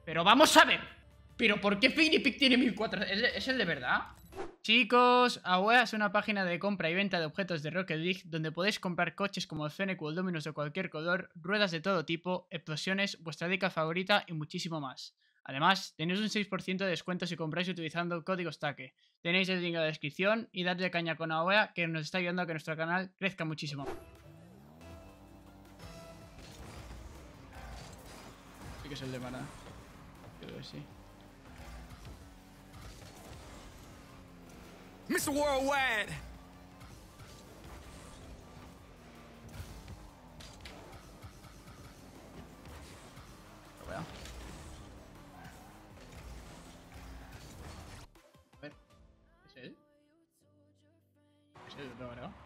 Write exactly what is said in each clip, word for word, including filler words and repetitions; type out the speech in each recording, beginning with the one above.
Pero vamos a ver. ¿Pero por qué Fairypick tiene mil cuatrocientos? ¿Es, ¿Es el de verdad? Chicos, Awea es una página de compra y venta de objetos de Rocket League donde podéis comprar coches como el Fennec o el Dominus de cualquier color, ruedas de todo tipo, explosiones, vuestra dica favorita y muchísimo más. Además, tenéis un seis por ciento de descuento si compráis utilizando el código STACKE. Tenéis el link en la descripción y dadle caña con Awea, que nos está ayudando a que nuestro canal crezca muchísimo. Sí que es el de verdad. Creo que sí. mister Worldwide. Lo veo. A ver. ¿Es él? Es él, lo veo.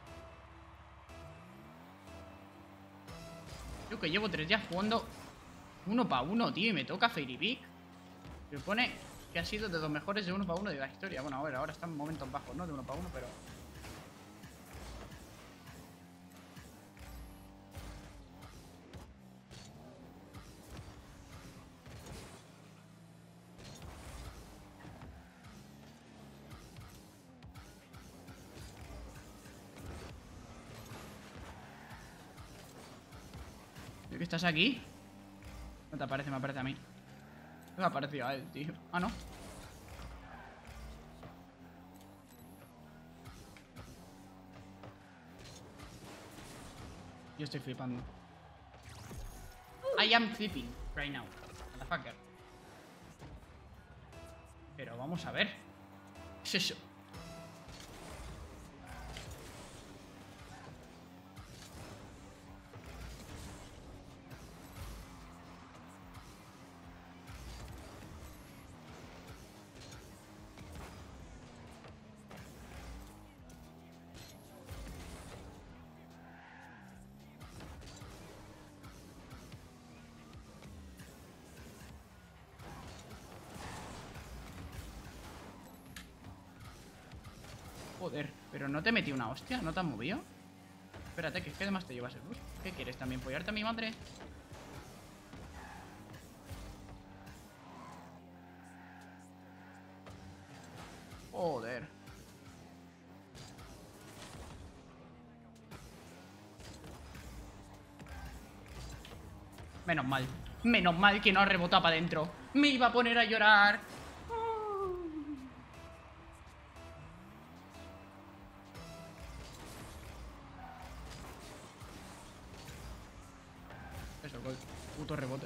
Yo que llevo tres días jugando uno para uno, tío, y me toca Fairypick. Me pone que ha sido de los mejores de uno para uno de la historia. Bueno, a ver, ahora están en momentos bajos, ¿no? De uno para uno, pero... ¿De qué estás aquí? No te aparece, me aparece a mí. No me ha parecido a él, tío. Ah, no. Yo estoy flipando. I am flipping right now. Motherfucker. Pero vamos a ver. ¿Qué es eso? Joder, pero no te metí una hostia, ¿no te has movido? Espérate, que es que además te llevas el bus. ¿Qué quieres? ¿También follarte a mi madre? Joder. Menos mal. Menos mal que no ha rebotado para adentro. Me iba a poner a llorar. Eso, gol. Puto rebote.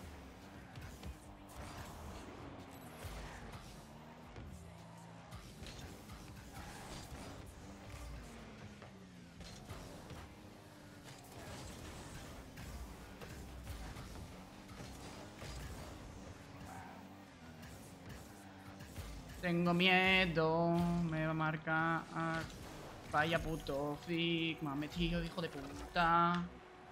Tengo miedo, me va a marcar. Vaya puto Fig, me ha metido, hijo de puta.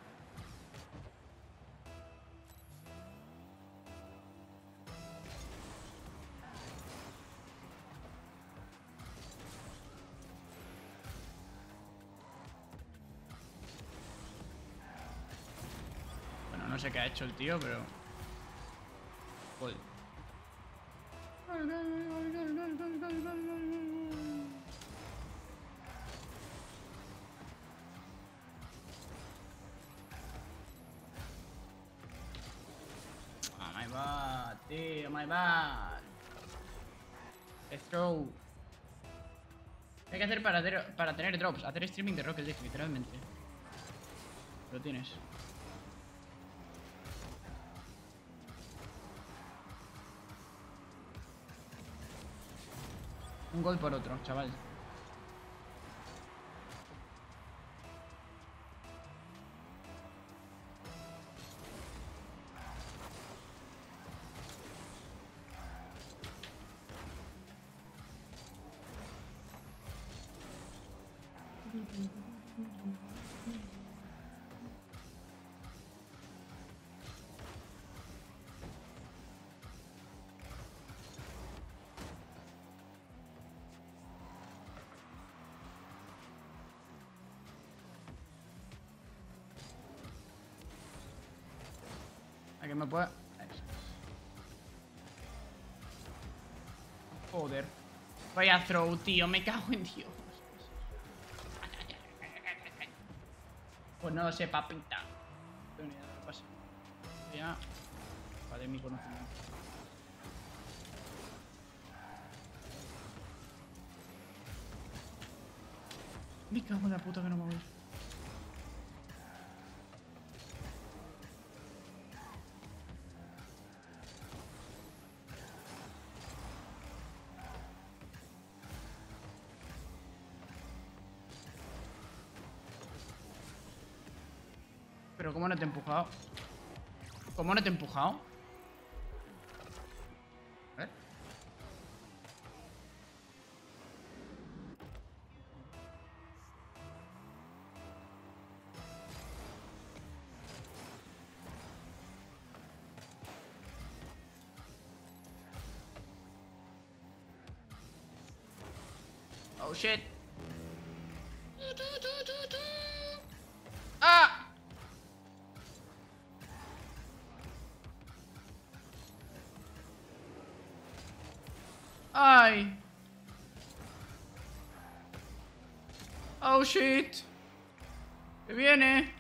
Bueno, no sé qué ha hecho el tío, pero... Gol. Oh my god, tío, my bad. Throw. ¿Qué hay que hacer para, hacer para tener drops? Hacer streaming de Rocket League, literalmente. Lo tienes. Un gol por otro, chaval. A que me pueda... Joder. Vaya throw, tío. Me cago en Dios. Pues no lo sé, papita. No tengo ni idea de lo que pasa. Ya. Vale, mi conocimiento. Me cago en la puta que no me voy. Pero ¿cómo no te he empujado? ¿Cómo no te he empujado? A ver. Oh shit. ¡Ah! ¡Ay! ¡Oh shit! ¡Que viene!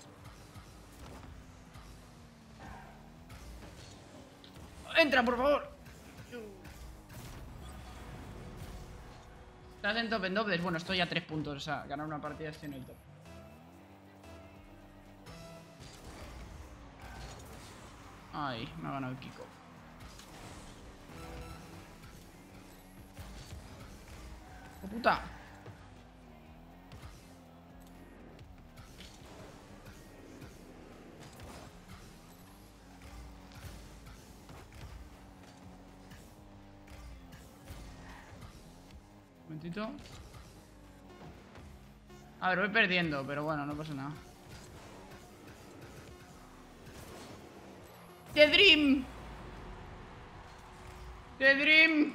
¡Entra, por favor! Estás en top en dobles. Bueno, estoy a tres puntos. O sea, ganar una partida estoy en el top. Ay, me ha ganado el Kiko. ¡Oh, puta! Un momentito. A ver, voy perdiendo, pero bueno, no pasa nada. ¡The Dream! ¡The Dream!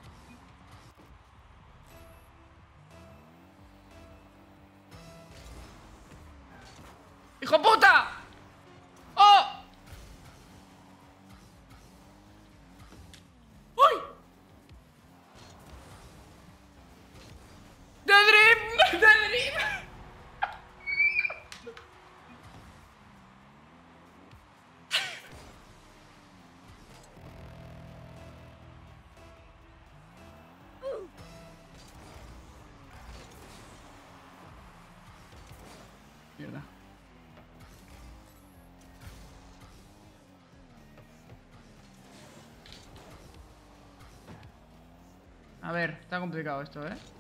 ¡Hijo puta! ¡Oh! ¡Uy! ¡The Dream! ¡The Dream! Mierda. A ver, está complicado esto, ¿eh?